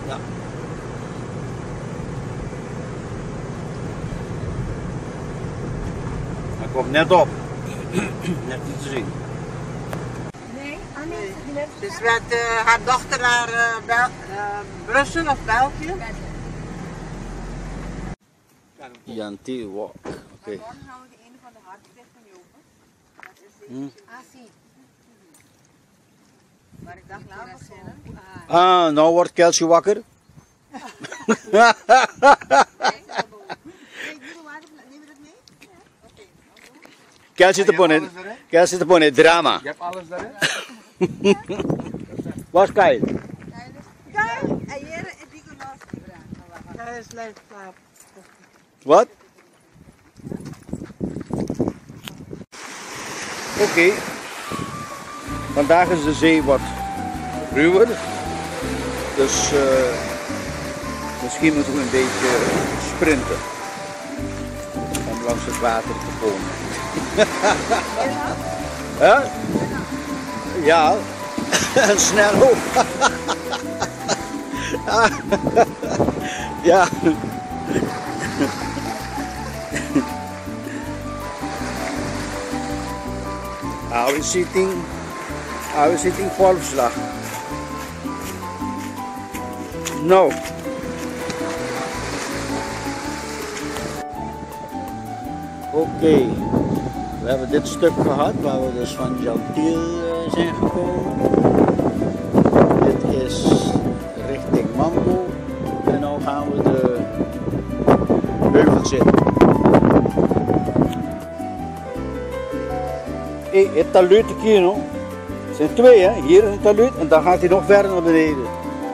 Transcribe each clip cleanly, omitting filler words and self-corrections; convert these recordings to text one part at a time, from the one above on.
Ja. Hij komt net op. Net niet te zien. Nee, nee. Dus met haar dochter naar Brussel of België. Jan Thiel walk. Oké. Morgen gaan we de ene van de hartstichting open. Dat is de zie. Maar ik dacht, laten we beginnen. Nou wordt Kelsey wakker. Kelsey zit er in drama. Je hebt alles erin? Was Kyle? Kijk, en hier is die gelost. Hij is leuk slaap. Wat? Oké. Vandaag is de zee wat ruwer. Dus misschien moeten we een beetje sprinten. Om langs het water te komen. Huh? Ja, en snel ook. Ja. Are we sitting volslag? No. Oké. We hebben dit stuk gehad waar we dus van Jan Thiel zijn gekomen. Dit is richting Mango. En nu gaan we de heuvel zitten. Het taluut hier nog. Er zijn twee, hè? Hier is een taluut en dan gaat hij nog verder naar beneden.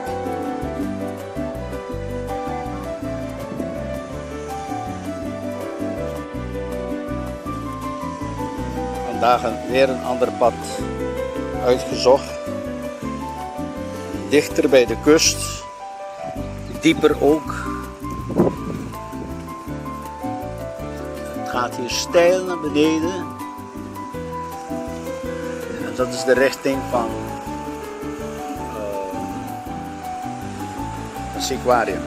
Vandaag weer een ander pad uitgezocht. Dichter bij de kust. Dieper ook. Het gaat hier steil naar beneden. En dat is de richting van het aquarium.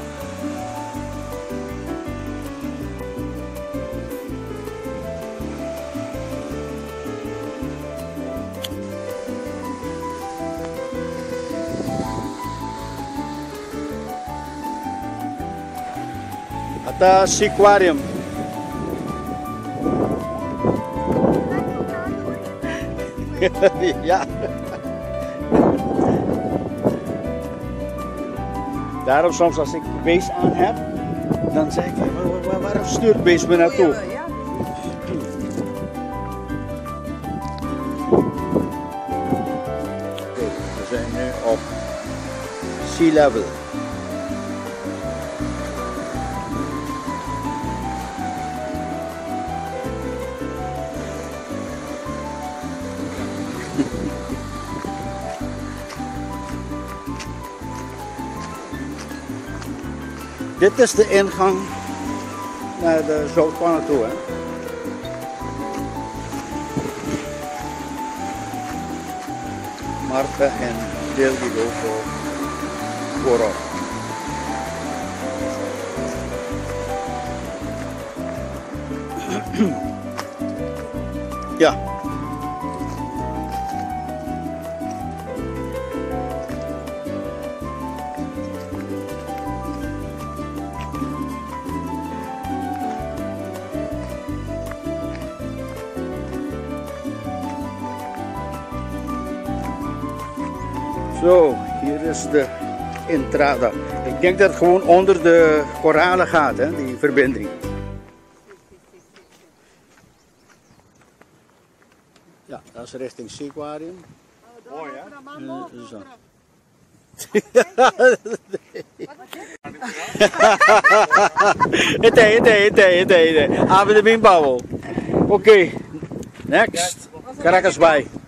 Het aquarium. Ja. Daarom soms als ik beest aan heb, dan zeg ik, waar stuurt beest me naartoe? Oké, we zijn nu op sea level. Dit is de ingang naar de zoutpannen toe, hè. Marta en Deel die lopen voorop. Ja. Zo, hier is de intrada. Ik denk dat het gewoon onder de koralen gaat, hè, die verbinding. Ja, dat is richting het aquarium. Mooi, hè? Zo. Ete. Abe de bimbouw. Oké, next. Caracas Bay.